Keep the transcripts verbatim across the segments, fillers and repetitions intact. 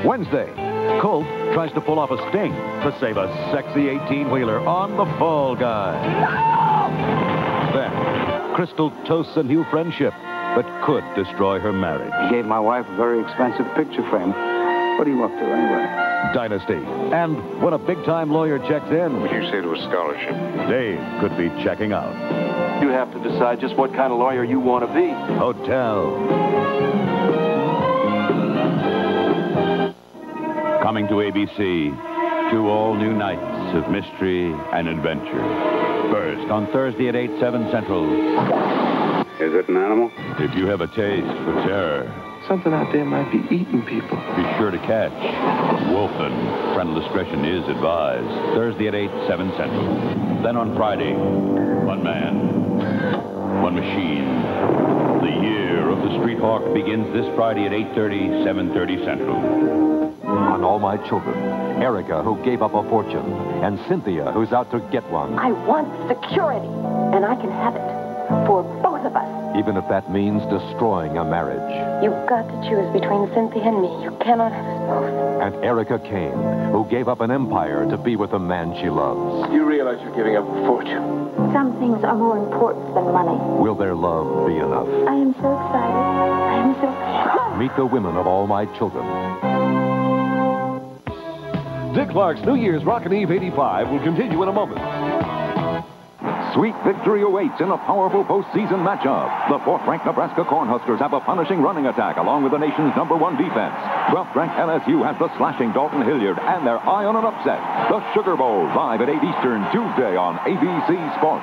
Wednesday, Colt tries to pull off a sting to save a sexy eighteen-wheeler on the Fall Guy. No! Then, Crystal toasts a new friendship that could destroy her marriage. He gave my wife a very expensive picture frame. What are you up to, anyway? Dynasty. And when a big-time lawyer checks in... Would you say to a scholarship? Dave could be checking out. You have to decide just what kind of lawyer you want to be. Hotel. Coming to A B C, two all-new nights of mystery and adventure. First, on Thursday at eight, seven Central. Is it an animal? If you have a taste for terror, Something out there might be eating people. be sure to catch Wolfen. Parental discretion is advised. Thursday at eight, seven Central. Then on Friday, one man, one machine. The year of the Street Hawk begins this Friday at eight thirty, seven thirty Central. On All My Children, Erica, who gave up a fortune, and Cynthia, who's out to get one. I want security, and I can have it for both of us. Even if that means destroying a marriage. You've got to choose between Cynthia and me. You cannot have us both. And Erica Kane, who gave up an empire to be with the man she loves. You realize you're giving up a fortune. Some things are more important than money. Will their love be enough? I am so excited. I am so... Meet the women of All My Children. Dick Clark's New Year's Rockin' Eve eighty-five will continue in a moment. Sweet victory awaits in a powerful postseason matchup. The fourth-ranked Nebraska Cornhuskers have a punishing running attack along with the nation's number one defense. twelfth-ranked L S U has the slashing Dalton Hilliard and their eye on an upset. The Sugar Bowl, live at eight Eastern, Tuesday on A B C Sports.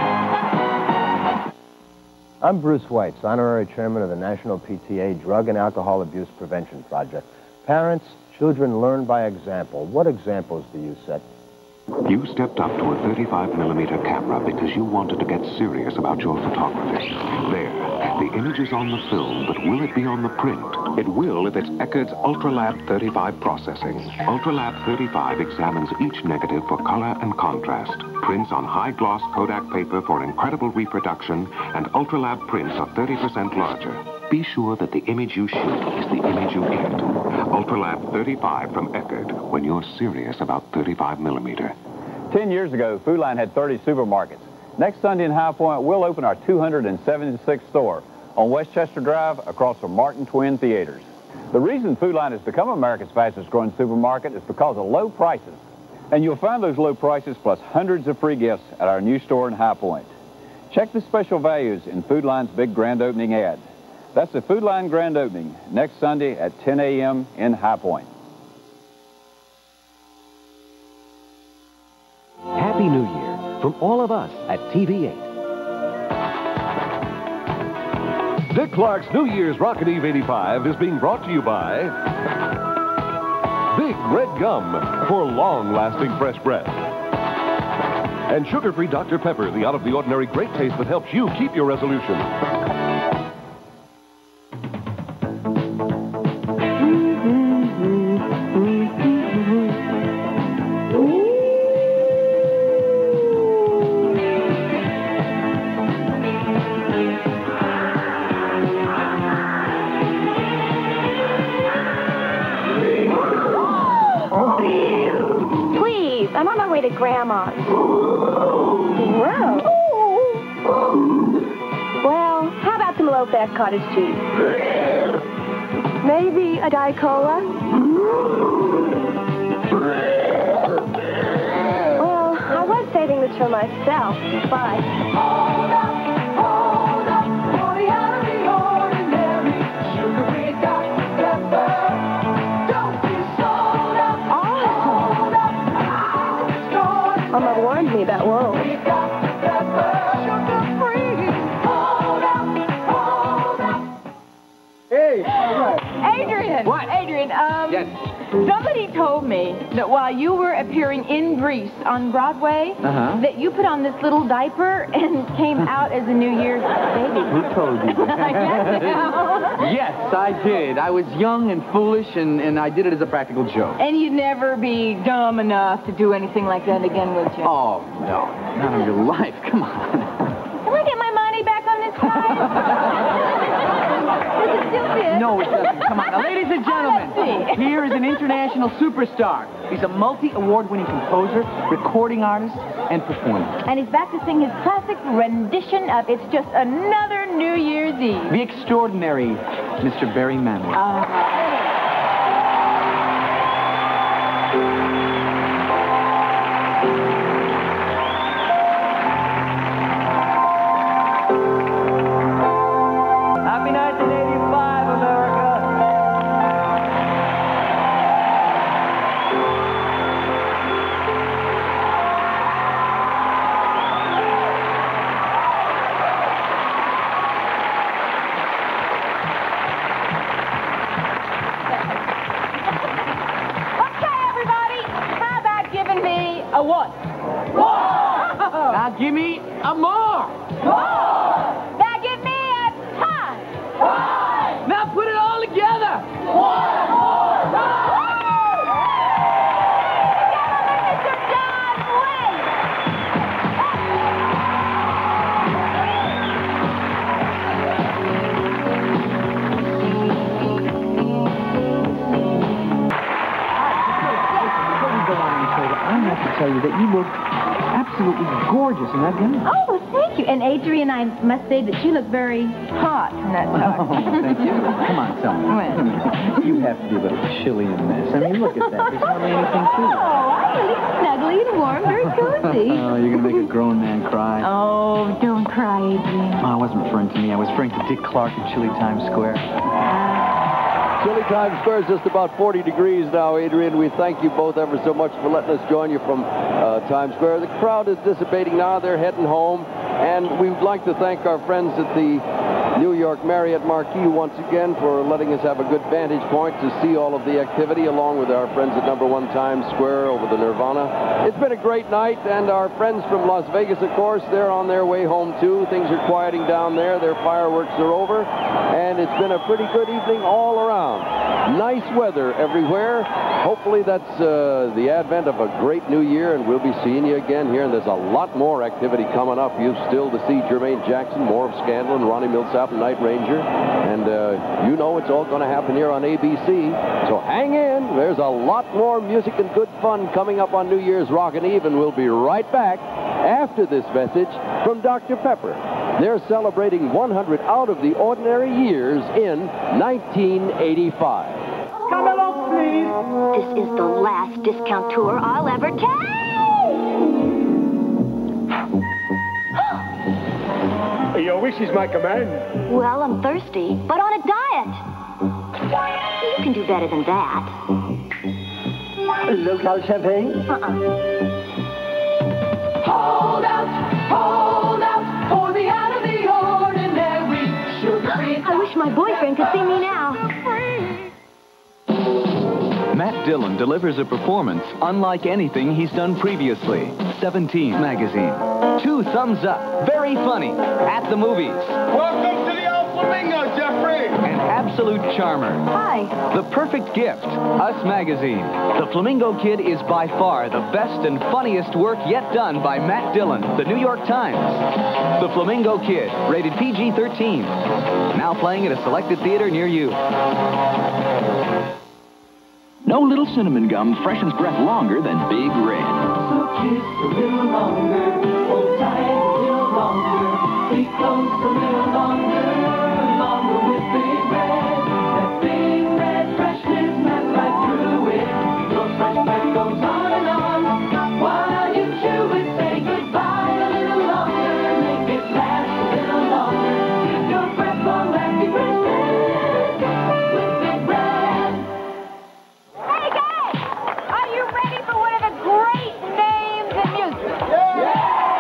I'm Bruce Weitz, Honorary Chairman of the National P T A Drug and Alcohol Abuse Prevention Project. Parents, children learn by example. What examples do you set? You stepped up to a thirty-five millimeter camera because you wanted to get serious about your photography. There, the image is on the film, but will it be on the print? It will if it's Eckerd's Ultralab thirty-five processing. Ultralab thirty-five examines each negative for color and contrast. Prints on high-gloss Kodak paper for incredible reproduction, and Ultralab prints are thirty percent larger. Be sure that the image you shoot is the image you get. Ultralab thirty-five from Eckerd, when you're serious about thirty-five millimeter. Ten years ago, Food Line had thirty supermarkets. Next Sunday in High Point, we'll open our two hundred seventy-sixth store on Westchester Drive across from Martin Twin Theaters. The reason Food Line has become America's fastest growing supermarket is because of low prices. And you'll find those low prices plus hundreds of free gifts at our new store in High Point. Check the special values in Food Line's big grand opening ad. That's the Food Line grand opening next Sunday at ten a m in High Point. Happy New Year from all of us at T V eight. Dick Clark's New Year's Rockin' Eve eighty-five is being brought to you by Big Red Gum for long-lasting fresh breath. And sugar-free Doctor Pepper, the out-of-the-ordinary great taste that helps you keep your resolution. I'm on my way to Grandma's. Wow. Well, how about some low-fat cottage cheese? Maybe a Diet Cola? Well, I was saving this for myself. Bye. Hold up, hold up, boy, out of the ordinary. Sugar-free Doctor Pepper. Don't be sold up. Hold up. Mama warned me about woe. Hey, all right. Adrian. What? Adrian, um... Yes. Somebody told me that while you were appearing in Greece on Broadway, Uh-huh. that you put on this little diaper and came out as a New Year's baby. Who told you that? Yes, Yes, I did. I was young and foolish, and, and I did it as a practical joke. And you'd never be dumb enough to do anything like that again, would you? Oh, no. Not in your life. Come on. Can I get my money back on this ride? Does it still fit? No, it doesn't. Come on. Now, ladies and gentlemen, let's see. here is an international superstar. He's a multi-award-winning composer, recording artist, and performer. And he's back to sing his classic rendition of It's Just Another New Year's Eve. The extraordinary Mister Barry Manilow. Uh, Happy nineteen eighty-five, America. Okay, everybody. How about giving me a what? More! Now give me a more. More! Now give me a time. Time! Now put it all together. One more time! Gentlemen, Mister John Wayne. Before we go on any further, I have to tell you that you look absolutely gorgeous in that gown. Oh, well, thank you. And Adrian, I must say that you look very hot in that top. Oh, thank you. Come on, tell me. Well. You have to be a little chilly in this. I mean, look at that. There's hardly anything to it. Oh, I'm really snuggly and warm, very cozy. Oh, you're going to make a grown man cry. Oh, don't cry, Adrian. Oh, I wasn't referring to me. I was referring to Dick Clark at Chilly Times Square. Chilly Times Square is just about forty degrees now, Adrian. We thank you both ever so much for letting us join you from uh, Times Square. The crowd is dissipating now. They're heading home. And we'd like to thank our friends at the New York Marriott Marquis once again for letting us have a good vantage point to see all of the activity, along with our friends at number one Times Square over the Nirvana. It's been a great night, and our friends from Las Vegas, of course, they're on their way home, too. Things are quieting down there. Their fireworks are over, and it's been a pretty good evening all around. Nice weather everywhere. Hopefully that's uh, the advent of a great new year, and we'll be seeing you again here, and there's a lot more activity coming up. You've still to see Jermaine Jackson, more of Scandal, and Ronnie Millsap and Night Ranger. And uh, you know it's all going to happen here on A B C. So hang in. There's a lot more music and good fun coming up on New Year's Rockin' Eve, and we'll be right back after this message from Doctor Pepper. They're celebrating one hundred out of the ordinary years in nineteen eighty-five. Come along, please. This is the last discount tour I'll ever take. Your wish is my command. Well, I'm thirsty, but on a diet. You can do better than that. Local champagne? Uh-uh. Hold out, hold out for the out of the ordinary. Sugar-free. I wish my boyfriend could see me now. Matt Dillon delivers a performance unlike anything he's done previously. seventeen magazine. Two thumbs up. Very funny. At the movies. Welcome to the old Flamingo, Jeffrey. An absolute charmer. Hi. The perfect gift. Us magazine. The Flamingo Kid is by far the best and funniest work yet done by Matt Dillon, the New York Times. The Flamingo Kid, rated P G thirteen. Now playing at a selected theater near you. No little cinnamon gum freshens breath longer than Big Red. So kiss a little longer, hold tight a little longer, be close a little longer, longer with Big Red. That Big Red freshness smaps right through it. Your fresh breath goes on and on. While you chew it, say goodbye a little longer, make it last a little longer. Give your breath long lasting freshness with Big Red. Hey, guys! Are you ready for one of the great names in music? Yeah!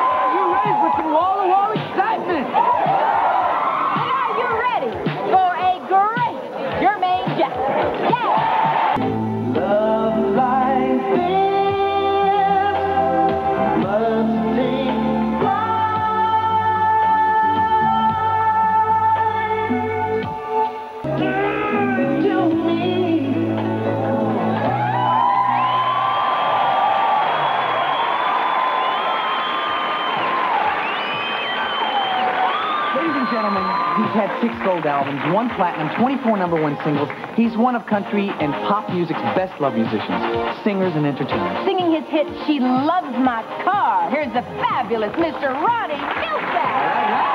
gentlemen, he's had six gold albums, one platinum, twenty-four number one singles. He's one of country and pop music's best loved musicians, singers and entertainers. Singing his hit, She Loves My Car. Here's the fabulous Mister Ronnie Milsack.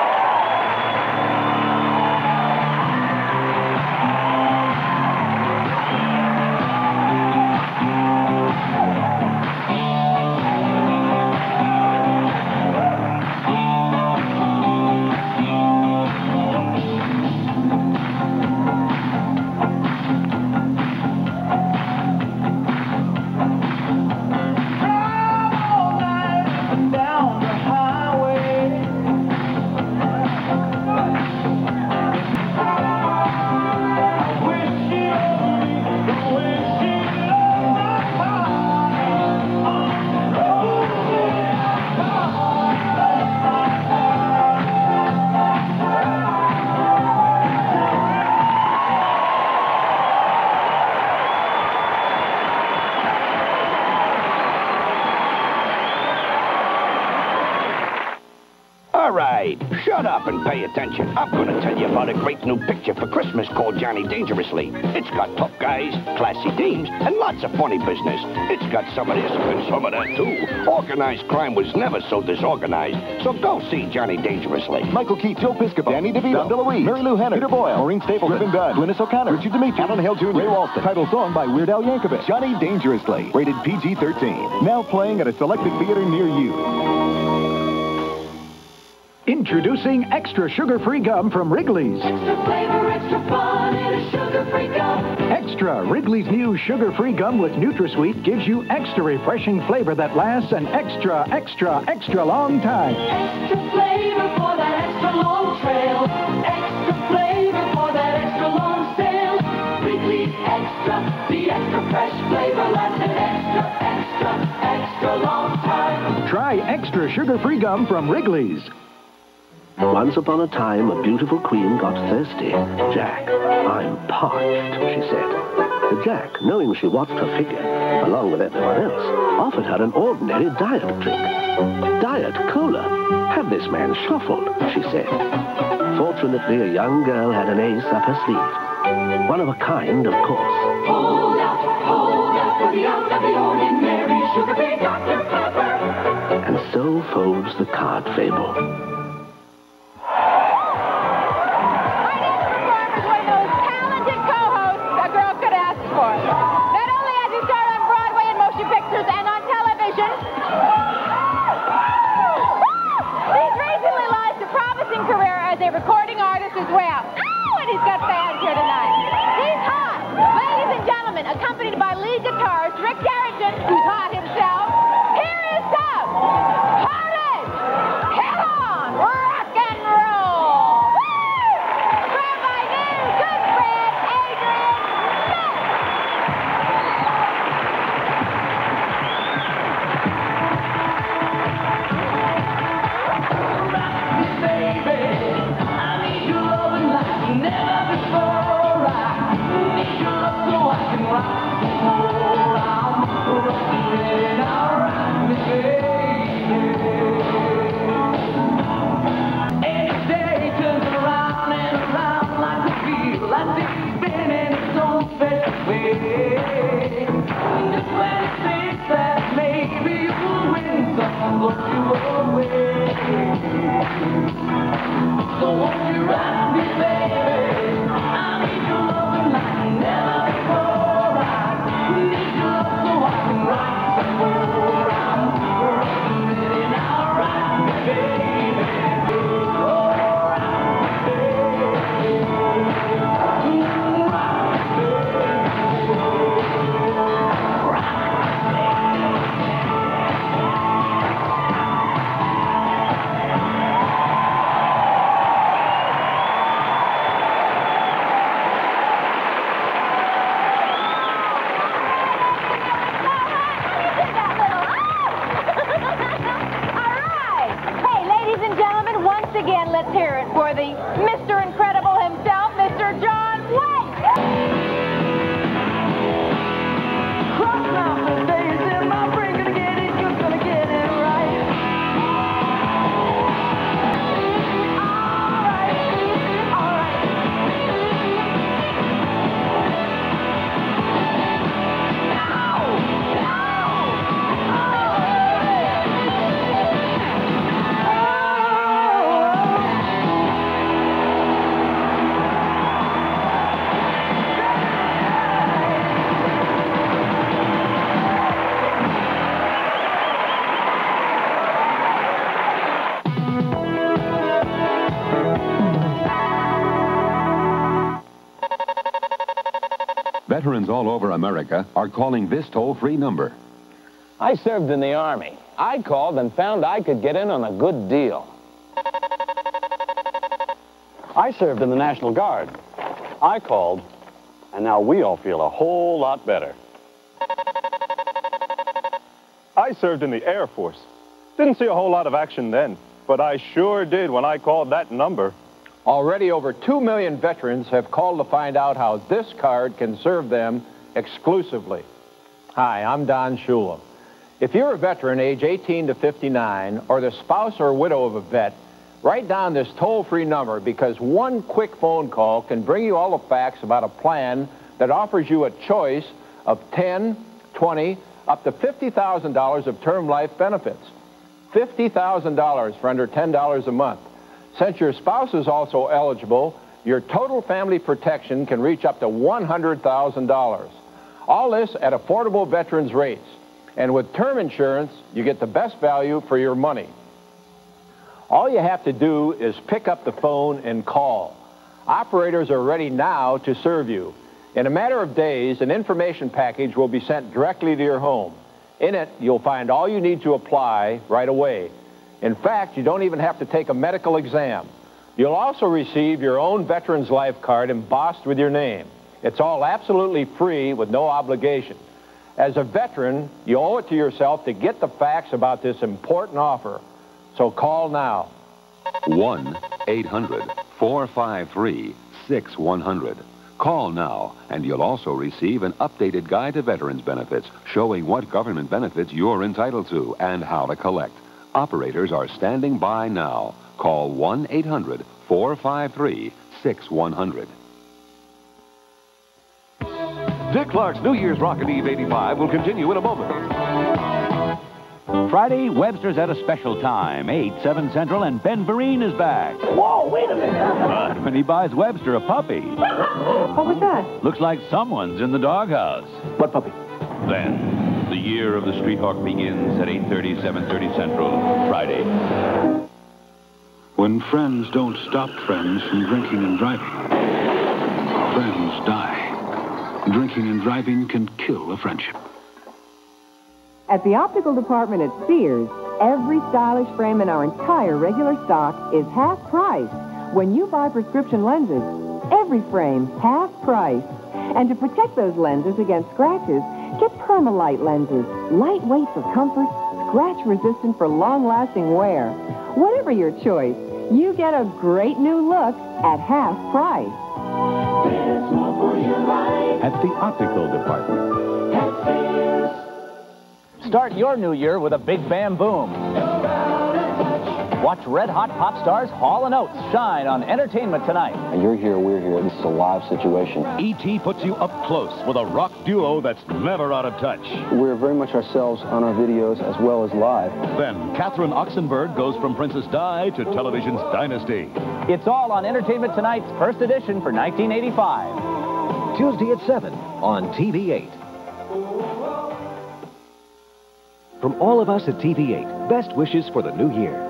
All right, shut up and pay attention. I'm going to tell you about a great new picture for Christmas called Johnny Dangerously. It's got tough guys, classy themes, and lots of funny business. It's got some of this and some of that, too. Organized crime was never so disorganized, so go see Johnny Dangerously. Michael Keith, Joe Piscopo, Danny DeVito, Don DeLuise, Mary Lou Henner, Peter Boyle, Maureen Stapleton, Griffin Dunn, Glynis O'Connor, Richard Dimitri, Alan Hale Junior, Ray Walston. Title song by Weird Al Yankovic. Johnny Dangerously, rated P G thirteen. Now playing at a selected theater near you. Introducing extra sugar-free gum from Wrigley's. Extra flavor, extra fun in a sugar-free gum. Extra. Wrigley's new sugar-free gum with NutraSweet gives you extra refreshing flavor that lasts an extra, extra, extra long time. Extra flavor for that extra long trail. Extra flavor for that extra long sail. Wrigley's Extra, the extra fresh flavor lasts an extra, extra, extra long time. Try extra sugar-free gum from Wrigley's. Once upon a time, a beautiful queen got thirsty. Jack, I'm parched, she said. Jack, knowing she watched her figure, along with everyone else, offered her an ordinary diet drink. Diet Cola. Have this man shuffled, she said. Fortunately, a young girl had an ace up her sleeve. One of a kind, of course. Hold out, hold out for the out of the ordinary sugar-free Doctor Pepper. And so folds the card fable. Who's hot himself. Here is some hardest hit on rock and roll. Woo! From my new good friend, Adrian Rock me, baby. I need your loving like never before. I need your love so I can rock and roll. So won't you rock me, baby? I need your loving like never before. I need your love so I can rock and roll around. Rock me now, rock me, baby. Oh, rock me, baby. Mm, rock me, baby. Rock me. Again, let's hear it for the Mister Incredible himself, Mister John Wayne. Cross mountain days in my brain, gonna get it, you're gonna get it right. Alright, Veterans all over America are calling this toll-free number. I served in the Army. I called and found I could get in on a good deal. I served in the National Guard. I called, and now we all feel a whole lot better. I served in the Air Force. Didn't see a whole lot of action then, but I sure did when I called that number. Already over two million veterans have called to find out how this card can serve them exclusively. Hi, I'm Don Shula. If you're a veteran age eighteen to fifty-nine or the spouse or widow of a vet, write down this toll-free number because one quick phone call can bring you all the facts about a plan that offers you a choice of ten, twenty, up to fifty thousand dollars of term life benefits. fifty thousand dollars for under ten dollars a month. Since your spouse is also eligible, your total family protection can reach up to one hundred thousand dollars. All this at affordable veterans rates. And with term insurance, you get the best value for your money. All you have to do is pick up the phone and call. Operators are ready now to serve you. In a matter of days, an information package will be sent directly to your home. In it, you'll find all you need to apply right away. In fact, you don't even have to take a medical exam. You'll also receive your own Veterans Life card embossed with your name. It's all absolutely free with no obligation. As a veteran, you owe it to yourself to get the facts about this important offer. So call now. one eight hundred, four five three, six one zero zero. Call now, and you'll also receive an updated guide to veterans benefits showing what government benefits you're entitled to and how to collect. Operators are standing by now. Call one eight hundred, four five three, six one zero zero. Dick Clark's New Year's Rockin Eve eighty-five will continue in a moment. Friday, Webster's at a special time. eight, seven Central, and Ben Vereen is back. Whoa, wait a minute. But when he buys Webster a puppy... What was that? Looks like someone's in the doghouse. What puppy? Then, the year of the Street Hawk begins at eight thirty, seven thirty Central, Friday. When friends don't stop friends from drinking and driving, friends die. Drinking and driving can kill a friendship. At the optical department at Sears, every stylish frame in our entire regular stock is half price. When you buy prescription lenses, every frame half price. And to protect those lenses against scratches, get Permalite lenses. Lightweight for comfort, scratch resistant for long-lasting wear. Whatever your choice, you get a great new look at half price. There's more for your life At the optical department. at Sears. Start your new year with a big bam boom. Watch Red Hot pop stars Hall and Oates shine on Entertainment Tonight. And you're here, we're here. This is a live situation. E T puts you up close with a rock duo that's never out of touch. We're very much ourselves on our videos as well as live. Then Catherine Oxenberg goes from Princess Di to television's Dynasty. It's all on Entertainment Tonight's first edition for nineteen eighty-five. Tuesday at seven on T V eight. From all of us at T V eight, best wishes for the new year.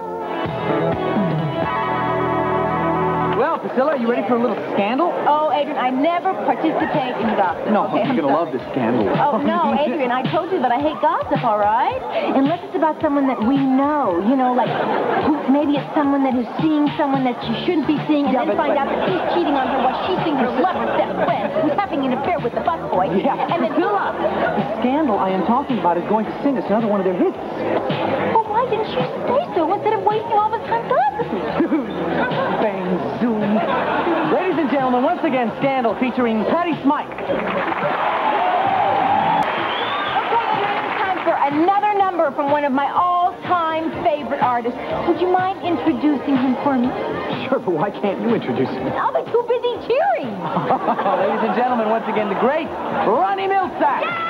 Well, Priscilla, you ready for a little scandal? Oh, Adrian, I never participate in gossip. No, okay, you're going to love this scandal. Oh, no, Adrian, I told you that I hate gossip, all right? Unless it's about someone that we know. You know, like, who, maybe it's someone that is seeing someone that she shouldn't be seeing and Yeah, then but- find but- out that he's cheating on her while she's seeing her lover's best friend who's having an affair with the busboy. Yeah, And then Priscilla, the scandal I am talking about is going to sing us another one of their hits. Well, why didn't she say so instead of wasting all this time gossiping? Bang, zoom. Ladies and gentlemen, once again, Scandal featuring Patty Smythe. Okay, it's time for another number from one of my all-time favorite artists. Would you mind introducing him for me? Sure, but why can't you introduce him? I'll be too busy cheering. Ladies and gentlemen, once again, the great Ronnie Milsack.